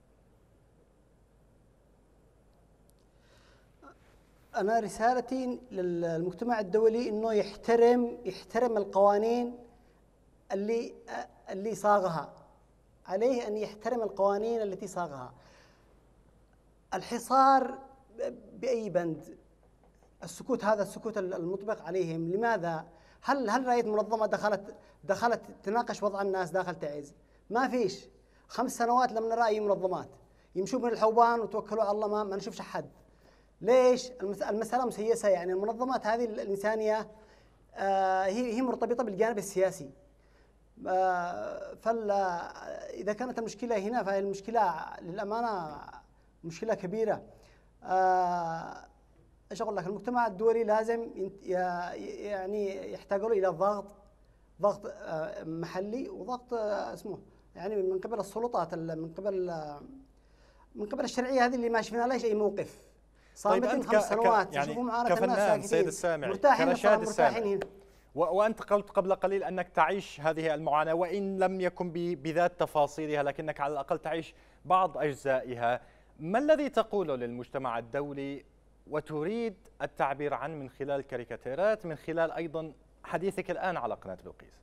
أنا رسالتي للمجتمع الدولي إنه يحترم يحترم القوانين اللي اللي صاغها، عليه أن يحترم القوانين التي صاغها. الحصار بأي بند، السكوت، هذا السكوت المطبق عليهم، لماذا؟ هل هل رأيت منظمة دخلت دخلت تناقش وضع الناس داخل تعز؟ ما فيش. خمس سنوات لم نرى أي منظمات، يمشوا من الحوبان وتوكلوا على الله، ما, ما نشوفش أحد. ليش؟ المسألة مسيسة، يعني المنظمات هذه الإنسانية آه هي هي مرتبطة بالجانب السياسي. آه فلا إذا كانت المشكلة هنا، فهي المشكلة للأمانة مشكلة كبيرة. آه ايش اقول لك، المجتمع الدولي لازم يعني يحتاج له الى ضغط ضغط محلي وضغط اسمه يعني من قبل السلطات، من قبل من قبل الشرعيه هذه اللي ما شفنا لها اي موقف. صامتين خمس سنوات يعني يشوفوا معارك الناس ساكتين سيد السامعي، مرتاحين مرتاحين هنا. وأنت قلت قبل قليل أنك تعيش هذه المعاناة، وإن لم يكن بذات تفاصيلها لكنك على الأقل تعيش بعض أجزائها. ما الذي تقوله للمجتمع الدولي وتريد التعبير عنه من خلال كاريكاتيرات، من خلال أيضا حديثك الآن على قناة بلقيس؟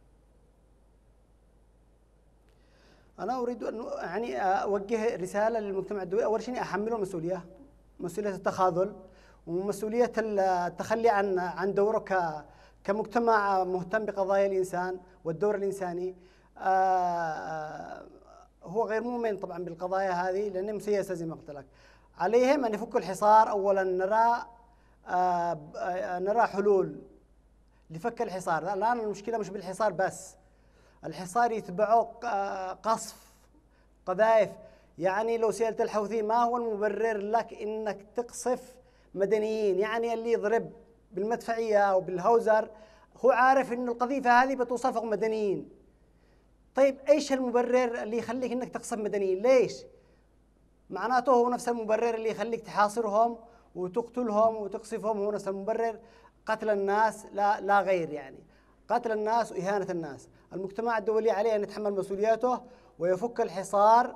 أنا أريد أن يعني أوجه رسالة للمجتمع الدولي. أول شيء أحمله مسؤولية، مسؤولية التخاذل ومسؤولية التخلي عن عن دوره كمجتمع مهتم بقضايا الإنسان والدور الإنساني. هو غير مؤمن طبعا بالقضايا هذه لأنها مسيسة زي ما قلت لك. عليهم أن يفكوا الحصار. أولا نرى نرى حلول لفك الحصار. الآن المشكلة مش بالحصار بس، الحصار يتبعه قصف قذائف. يعني لو سألت الحوثي ما هو المبرر لك إنك تقصف مدنيين، يعني اللي يضرب بالمدفعية أو بالهوزر هو عارف إن القذيفة هذه بتوصل فوق مدنيين. طيب إيش المبرر اللي يخليك إنك تقصف مدنيين؟ ليش؟ معناته هو نفس المبرر اللي يخليك تحاصرهم وتقتلهم وتقصفهم، هو نفس المبرر. قتل الناس لا لا غير، يعني قتل الناس وإهانة الناس. المجتمع الدولي عليه أن يتحمل مسؤولياته ويفك الحصار،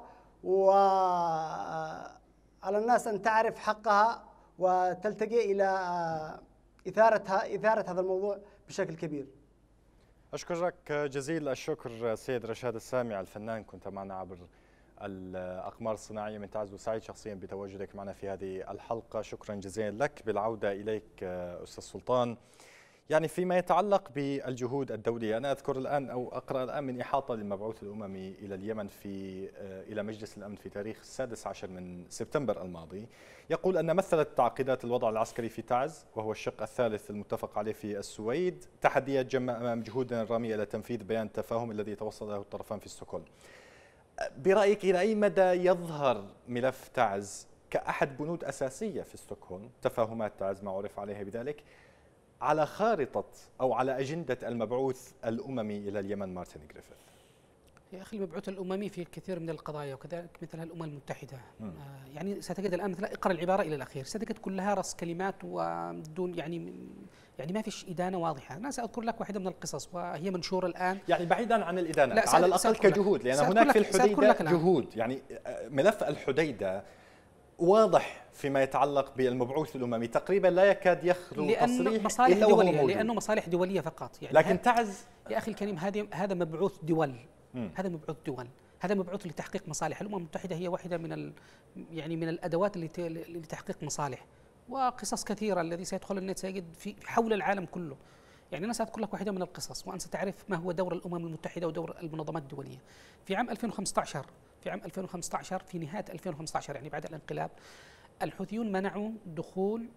وعلى الناس أن تعرف حقها وتلتجئ إلى إثارة إثارة هذا الموضوع بشكل كبير. أشكرك جزيل الشكر سيد رشاد السامعي الفنان، كنت معنا عبر الأقمار الصناعية من تعز، وسعيد شخصيا بتواجدك معنا في هذه الحلقة. شكرا جزيلا لك. بالعودة إليك أستاذ سلطان، يعني فيما يتعلق بالجهود الدولية، أنا أذكر الآن أو أقرأ الآن من إحاطة للمبعوث الأممي إلى اليمن في إلى مجلس الأمن في تاريخ السادس عشر من سبتمبر الماضي، يقول أن مثلت تعقيدات الوضع العسكري في تعز، وهو الشق الثالث المتفق عليه في السويد، تحديات جمة أمام جهودنا الرامية إلى تنفيذ بيان التفاهم الذي توصل له الطرفان في ستوكهولم. برأيك إلى أي مدى يظهر ملف تعز كأحد بنود أساسية في ستوكهولم، تفاهمات تعز ما عرف عليها بذلك، على خارطة أو على أجندة المبعوث الأممي إلى اليمن مارتن جريفيث؟ يا أخي المبعوث الأممي في الكثير من القضايا، وكذلك مثل الأمم المتحدة. آه يعني ستجد الآن مثلا اقرأ العبارة إلى الأخير، ستجد كلها رص كلمات ودون يعني يعني ما فيش إدانة واضحة. أنا سأذكر لك واحدة من القصص وهي منشورة الآن، يعني بعيدا عن الإدانة على الأقل كجهود، لأن هناك في الحديدة جهود. يعني ملف الحديدة واضح فيما يتعلق بالمبعوث الأممي، تقريبا لا يكاد يخلو تصريح مصالح دولية، لأنه مصالح دولية فقط. يعني لكن تعز يا أخي الكريم هذا هذا مبعوث دول، هذا مبعوث دول، هذا مبعوث لتحقيق مصالح. الأمم المتحدة هي واحدة من ال يعني من الأدوات لتحقيق مصالح، وقصص كثيرة الذي سيدخل النت سيجد في حول العالم كله. يعني أنا سأذكر لك واحدة من القصص وأنت تعرف ما هو دور الأمم المتحدة ودور المنظمات الدولية. في عام ألفين وخمسة عشر في عام ألفين وخمسة عشر في نهاية ألفين وخمسة عشر يعني بعد الانقلاب، الحوثيون منعوا دخول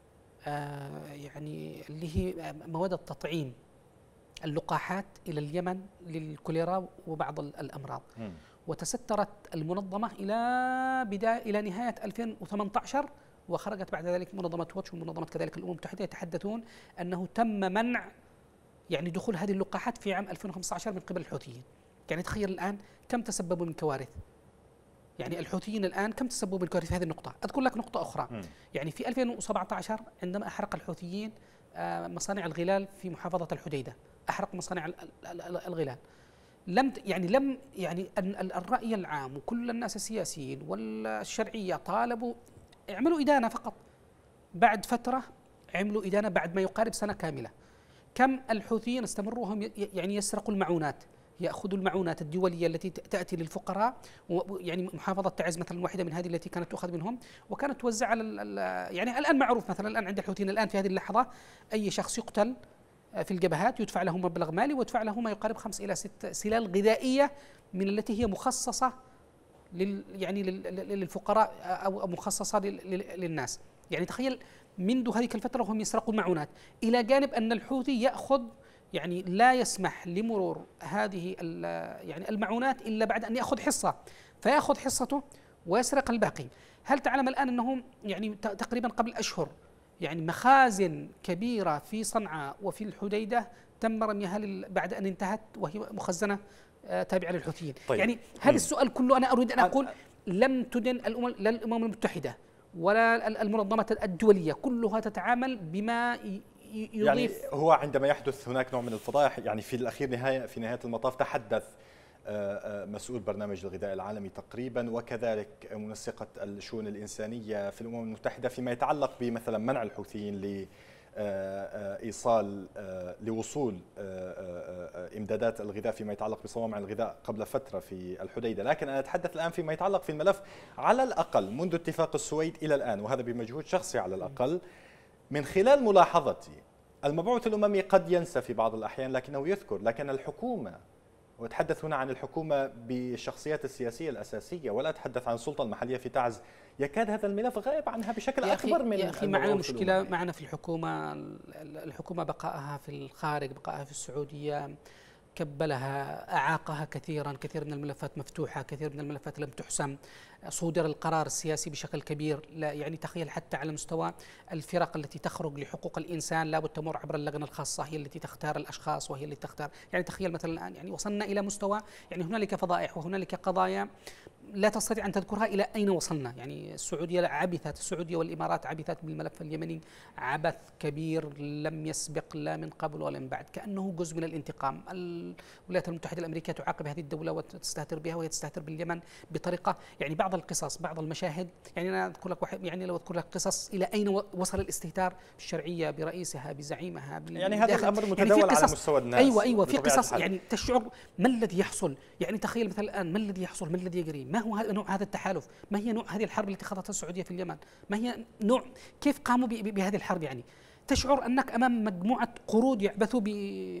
آه يعني اللي هي مواد التطعيم، اللقاحات إلى اليمن للكوليرا وبعض الأمراض. م. وتسترت المنظمة إلى بداية إلى نهاية ألفين وثمانية عشر، وخرجت بعد ذلك منظمة واتش ومنظمة كذلك الأمم المتحدة يتحدثون أنه تم منع يعني دخول هذه اللقاحات في عام ألفين وخمسة عشر من قبل الحوثيين. يعني تخيل الآن كم تسببوا من كوارث. يعني الحوثيين الآن كم تسببوا من كوارث في هذه النقطة. أذكر لك نقطة أخرى. م. يعني في ألفين وسبعة عشر عندما أحرق الحوثيين مصانع الغلال في محافظة الحديدة، أحرق مصانع الغلال، لم يعني لم يعني الرأي العام وكل الناس السياسيين والشرعية طالبوا اعملوا إدانة فقط. بعد فترة عملوا إدانة بعد ما يقارب سنة كاملة. كم الحوثيين استمروا هم يعني يسرقوا المعونات، يأخذوا المعونات الدولية التي تأتي للفقراء، يعني محافظة تعز مثلا واحدة من هذه التي كانت تؤخذ منهم وكانت توزع على يعني الآن معروف مثلا الآن عند الحوثيين الآن في هذه اللحظة أي شخص يقتل في الجبهات يدفع له مبلغ مالي ويدفع له ما يقارب خمس إلى ست سلال غذائية من التي هي مخصصة لل يعني للفقراء أو مخصصة للناس. يعني تخيل منذ هذه الفترة وهم يسرقوا المعونات، إلى جانب أن الحوثي يأخذ يعني لا يسمح لمرور هذه يعني المعونات إلا بعد أن يأخذ حصة، فيأخذ حصته ويسرق الباقي. هل تعلم الآن أنهم يعني تقريبا قبل أشهر يعني مخازن كبيرة في صنعاء وفي الحديدة تم رميها بعد أن انتهت وهي مخزنة تابعة للحوثيين. طيب. يعني هذا السؤال كله أنا أريد أن أقول لم تدن الأمم لا الأمم المتحدة ولا المنظمات الدولية، كلها تتعامل بما يضيف. يعني هو عندما يحدث هناك نوع من الفضائح يعني في الأخير نهاية في نهاية المطاف تحدث مسؤول برنامج الغذاء العالمي تقريبا وكذلك منسقة الشؤون الإنسانية في الأمم المتحدة فيما يتعلق بمثلا منع الحوثيين لإيصال لوصول إمدادات الغذاء فيما يتعلق بصوامع الغذاء قبل فترة في الحديدة. لكن أنا أتحدث الآن فيما يتعلق في الملف على الأقل منذ اتفاق السويد إلى الآن، وهذا بمجهود شخصي على الأقل من خلال ملاحظتي. المبعوث الأممي قد ينسى في بعض الأحيان لكنه يذكر، لكن الحكومة، وأتحدث هنا عن الحكومة بالشخصيات السياسية الأساسية ولا أتحدث عن السلطة المحلية في تعز، يكاد هذا الملف غائب عنها بشكل أكبر من يا أخي معنا مشكلة معنا في الحكومة. الحكومة بقائها في الخارج، بقائها في السعودية كبلها، أعاقها كثيرا، كثير من الملفات مفتوحة، كثير من الملفات لم تحسم، صدر القرار السياسي بشكل كبير. لا يعني تخيل حتى على مستوى الفرق التي تخرج لحقوق الإنسان لابد تمر عبر اللجنة الخاصة، هي التي تختار الأشخاص وهي التي تختار. يعني تخيل مثلا الآن يعني وصلنا إلى مستوى يعني هنالك فضائح وهنالك قضايا لا تستطيع أن تذكرها إلى أين وصلنا. يعني السعودية عبثت، السعودية والإمارات عبثت بالملف اليمني عبث كبير لم يسبق لا من قبل ولا من بعد، كأنه جزء من الانتقام. الولايات المتحدة الأمريكية تعاقب هذه الدولة وتستهتر بها وهي تستهتر باليمن بطريقة يعني بعض القصص بعض المشاهد. يعني أنا أذكر لك واحد يعني لو أذكر لك قصص إلى أين وصل الاستهتار بالشرعية برئيسها بزعيمها يعني هذا الأمر متداول يعني على مستوى الناس. أيوة أيوة في قصص يعني تشعر ما الذي يحصل. يعني تخيل مثلا الآن ما الذي يحصل، ما الذي يجري، ما هو نوع هذا التحالف، ما هي نوع هذه الحرب التي خاضتها السعودية في اليمن، ما هي نوع كيف قاموا بهذه الحرب. يعني تشعر أنك أمام مجموعة قرود يعبثوا ب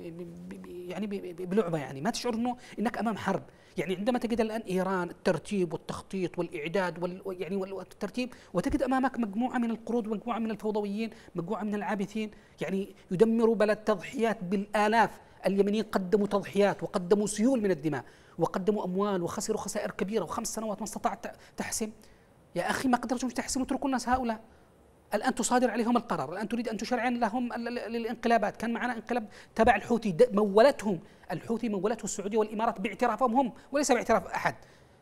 يعني بلعبة، يعني ما تشعر أنه إنك أمام حرب. يعني عندما تجد الآن إيران الترتيب والتخطيط والإعداد وال يعني والترتيب، وتجد أمامك مجموعة من القرود ومجموعة من الفوضويين، مجموعة من العابثين يعني يدمروا بلد، تضحيات بالآلاف. اليمنيين قدموا تضحيات وقدموا سيول من الدماء وقدموا أموال وخسروا خسائر كبيرة، وخمس سنوات ما استطاعت تحسم. يا أخي ما قدرتم تحسموا، اتركوا الناس هؤلاء. الآن تصادر عليهم القرار، الآن تريد أن تشرعن لهم للانقلابات. كان معنا انقلاب تبع الحوثي مولتهم الحوثي مولته السعودية والإمارات باعترافهم هم وليس باعتراف أحد،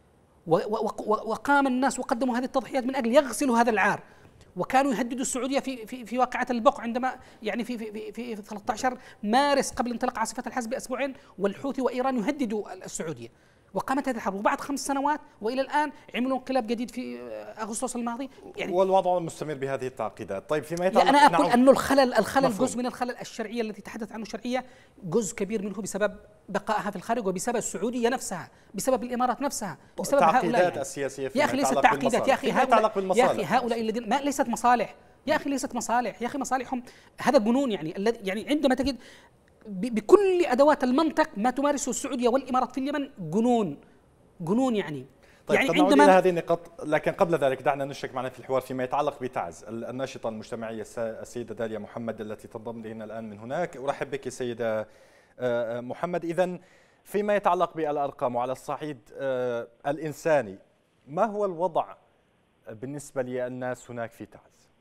وقام الناس وقدموا هذه التضحيات من أجل يغسلوا هذا العار. وكانوا يهددوا السعودية في في في واقعة البقع عندما يعني في في في, في ثلاثة عشر مارس قبل انطلاق عاصفة الحز بأسبوعين، والحوثي وإيران يهددوا السعودية، وقامت هذه الحرب. وبعد خمس سنوات والى الان عملوا انقلاب جديد في اغسطس الماضي. يعني والوضع مستمر بهذه التعقيدات. طيب فيما يتعلق، انا اقول نعم انه الخلل الخلل جزء من الخلل الشرعيه التي تحدث عنه الشرعيه، جزء كبير منه بسبب بقائها في الخارج وبسبب السعوديه نفسها، بسبب الامارات نفسها، بسبب هؤلاء التعقيدات السياسيه. يا اخي ليست تعقيدات، يا اخي هؤلاء يا اخي هؤلاء الذين ما ليست مصالح. يا أخي ليست مصالح، يا أخي مصالحهم هذا جنون. يعني الذي يعني عندما تجد بكل أدوات المنطق ما تمارسه السعودية والإمارات في اليمن جنون جنون يعني. طيب يعني قد نعود عندما إلى هذه النقاط، لكن قبل ذلك دعنا نشرك معنا في الحوار فيما يتعلق بتعز، الناشطة المجتمعية السيدة داليا محمد التي تنضم إلينا الآن من هناك. أرحب بك سيدة محمد. إذن فيما يتعلق بالأرقام وعلى الصعيد الإنساني، ما هو الوضع بالنسبة للناس هناك في تعز؟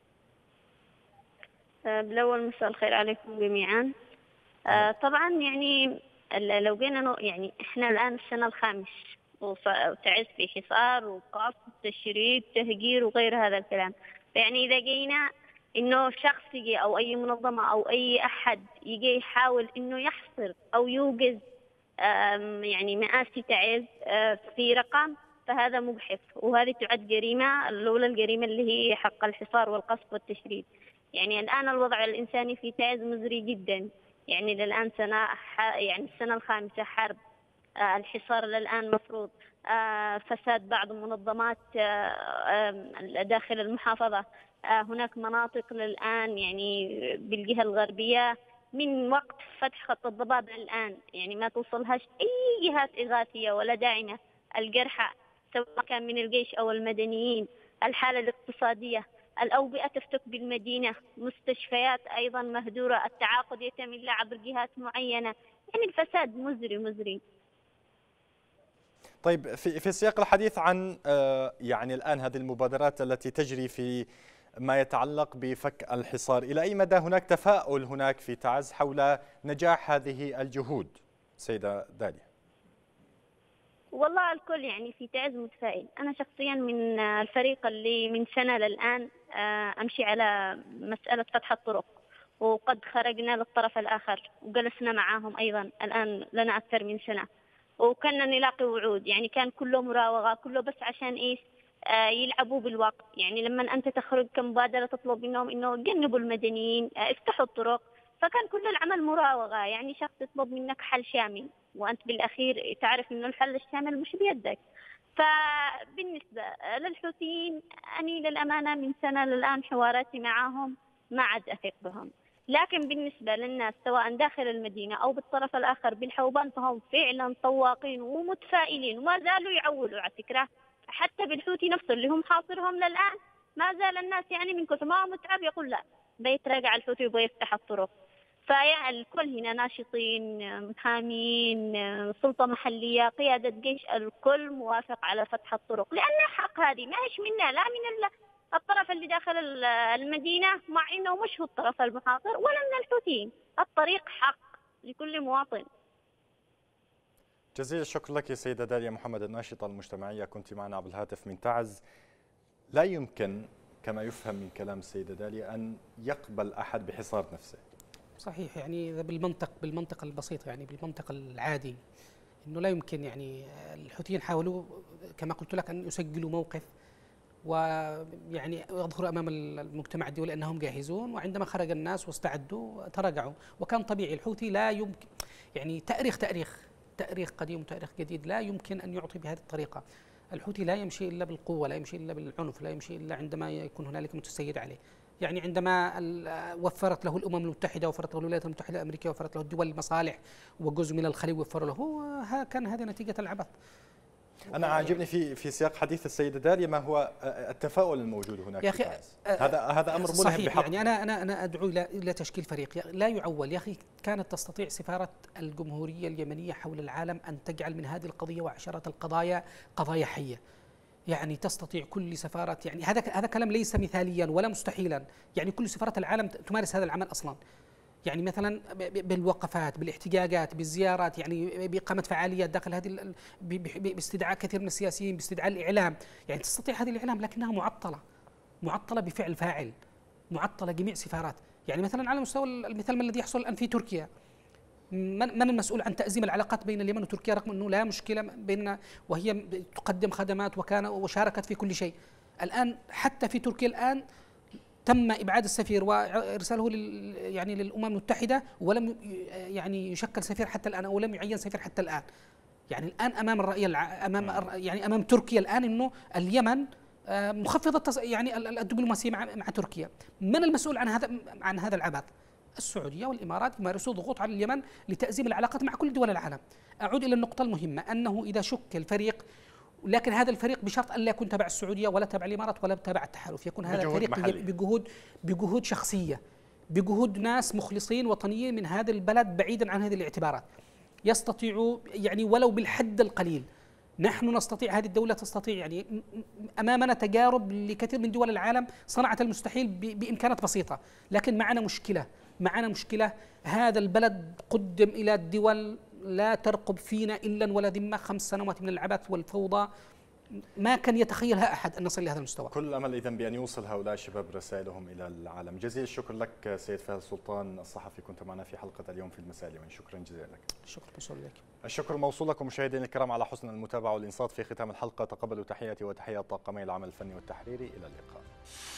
بالأول مساء الخير عليكم جميعا. طبعا يعني لو جينا يعني احنا الآن السنة الخامس وتعز في حصار وقصف تشريد تهجير وغير هذا الكلام. يعني إذا جينا إنه شخص يجي أو أي منظمة أو أي أحد يجي يحاول إنه يحصر أو يوجز يعني مآسي تعز في رقم، فهذا مجحف، وهذه تعد جريمة الأولى، الجريمة اللي هي حق الحصار والقصف والتشريد. يعني الآن الوضع الإنساني في تعز مزري جدا. يعني للآن سنة يعني السنة الخامسة حرب، الحصار للآن مفروض، فساد بعض المنظمات داخل المحافظة. هناك مناطق للآن يعني بالجهة الغربية من وقت فتح خط الضباب الآن يعني ما توصلهاش أي جهات إغاثية ولا داعمة. الجرحى سواء كان من الجيش أو المدنيين، الحالة الاقتصادية، الأوبئة تفتك بالمدينة، مستشفيات أيضا مهدورة، التعاقد يتم إلا عبر جهات معينة. يعني الفساد مزري مزري. طيب في في سياق الحديث عن يعني الآن هذه المبادرات التي تجري في ما يتعلق بفك الحصار، إلى أي مدى هناك تفاؤل هناك في تعز حول نجاح هذه الجهود سيدة داليا؟ والله الكل يعني في تعز متفائل. أنا شخصيا من الفريق اللي من سنة للآن أمشي على مسألة فتح الطرق، وقد خرجنا للطرف الآخر وجلسنا معهم أيضا الآن لنا أكثر من سنة، وكنا نلاقي وعود. يعني كان كله مراوغة، كله بس عشان إيش؟ آه يلعبوا بالوقت. يعني لما أنت تخرج كمبادرة تطلب منهم إنه جنبوا المدنيين، آه افتحوا الطرق، فكان كل العمل مراوغة. يعني شخص يطلب منك حل شامل وأنت بالأخير تعرف إنه الحل الشامل مش بيدك. فبالنسبة للحوثيين أني للأمانة من سنة للآن حواراتي معهم ما عاد أثق بهم. لكن بالنسبة للناس سواء داخل المدينة أو بالطرف الآخر بالحوبان فهم فعلا طواقين ومتفائلين وما زالوا يعولوا. على فكرة حتى بالحوثي نفسه اللي هم حاصرهم للآن ما زال الناس يعني من كثر ما هو متعب يقول لا بيتراجع الحوثي وبيفتح الطرق. فيا الكل هنا ناشطين، محامين، سلطة محلية، قيادة جيش، الكل موافق على فتح الطرق، لأن حق هذه ما هيش منا لا من الطرف اللي داخل المدينة مع إنه مش هو الطرف المحاصر ولا من الحوثيين. الطريق حق لكل مواطن. جزيل الشكر لك يا سيدة داليا محمد الناشطة المجتمعية، كنت معنا عبر الهاتف من تعز. لا يمكن كما يفهم من كلام السيدة داليا أن يقبل أحد بحصار نفسه. صحيح. يعني بالمنطق بالمنطق البسيط يعني بالمنطق العادي انه لا يمكن. يعني الحوثيين حاولوا كما قلت لك ان يسجلوا موقف ويعني يظهروا امام المجتمع الدولي انهم جاهزون، وعندما خرج الناس واستعدوا تراجعوا. وكان طبيعي. الحوثي لا يمكن يعني تاريخ تاريخ تاريخ قديم وتاريخ جديد لا يمكن ان يعطي بهذه الطريقه. الحوثي لا يمشي الا بالقوه، لا يمشي الا بالعنف، لا يمشي الا عندما يكون هنالك متسيد عليه. يعني عندما وفرت له الامم المتحده، وفرت له الولايات المتحده الامريكيه، وفرت له الدول المصالح وجزء من الخليج وفروا له، ها كان هذه نتيجه العبث. أنا عاجبني في في سياق حديث السيدة داليا ما هو التفاؤل الموجود هناك يا أخي. هذا هذا أمر ملهم بحق. يعني أنا أنا أنا أدعو إلى إلى تشكيل فريق لا يعول. يا أخي كانت تستطيع سفارة الجمهورية اليمنية حول العالم أن تجعل من هذه القضية وعشرات القضايا قضايا حية. يعني تستطيع كل سفارة، يعني هذا هذا كلام ليس مثاليا ولا مستحيلا. يعني كل سفارات العالم تمارس هذا العمل أصلا. يعني مثلا بالوقفات، بالاحتجاجات، بالزيارات، يعني بإقامة فعاليات داخل هذه، باستدعاء كثير من السياسيين، باستدعاء الإعلام. يعني تستطيع هذه الإعلام لكنها معطلة معطلة بفعل فاعل، معطلة جميع سفارات. يعني مثلا على مستوى المثال ما الذي يحصل الآن في تركيا، من من المسؤول عن تأزيم العلاقات بين اليمن وتركيا رغم أنه لا مشكلة بيننا وهي تقدم خدمات وكان وشاركت في كل شيء. الآن حتى في تركيا الآن تم إبعاد السفير وإرساله لل يعني للأمم المتحدة، ولم يعني يشكل سفير حتى الآن أو لم يعين سفير حتى الآن. يعني الآن أمام الرأي الع... أمام يعني أمام تركيا الآن إنه اليمن مخفضة يعني الدبلوماسية مع مع تركيا. من المسؤول عن هذا عن هذا العبث؟ السعودية والإمارات يمارسوا ضغوط على اليمن لتأزيم العلاقات مع كل دول العالم. أعود إلى النقطة المهمة، أنه إذا شكل فريق، لكن هذا الفريق بشرط أن لا يكون تبع السعودية ولا تبع الإمارات ولا تبع التحالف، يكون هذا الفريق بجهود بجهود شخصية، بجهود ناس مخلصين وطنيين من هذا البلد بعيدا عن هذه الاعتبارات، يستطيعوا يعني ولو بالحد القليل. نحن نستطيع، هذه الدولة تستطيع، يعني أمامنا تجارب لكثير من دول العالم صنعت المستحيل بإمكانات بسيطة، لكن معنا مشكلة معنا مشكلة هذا البلد قدم إلى الدول لا ترقب فينا إلا ولا ذمة، خمس سنوات من العبث والفوضى ما كان يتخيلها أحد أن نصل لهذا المستوى. كل الأمل إذن بأن يوصل هؤلاء الشباب رسائلهم إلى العالم. جزيل الشكر لك سيد فهد سلطان الصحفي، كنت معنا في حلقة اليوم في المساء اليوم. شكرا جزيلا لك. شكرا موصول لك. الشكر موصول لكم مشاهدينا الكرام على حسن المتابعة والإنصات. في ختام الحلقة تقبلوا تحياتي وتحيات طاقمي العمل الفني والتحريري. إلى اللقاء.